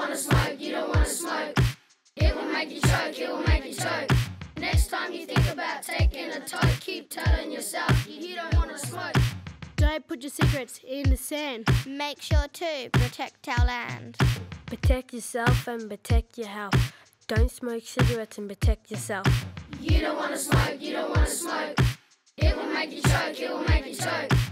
wanna smoke, you don't wanna smoke. It will make you choke, it will make you choke. Next time you think about taking a toke, keep telling yourself you don't wanna smoke. Don't put your cigarettes in the sand. Make sure to protect our land. Protect yourself and protect your health. Don't smoke cigarettes and protect yourself. You don't wanna smoke, you don't wanna smoke. It will make you choke, it will make you choke.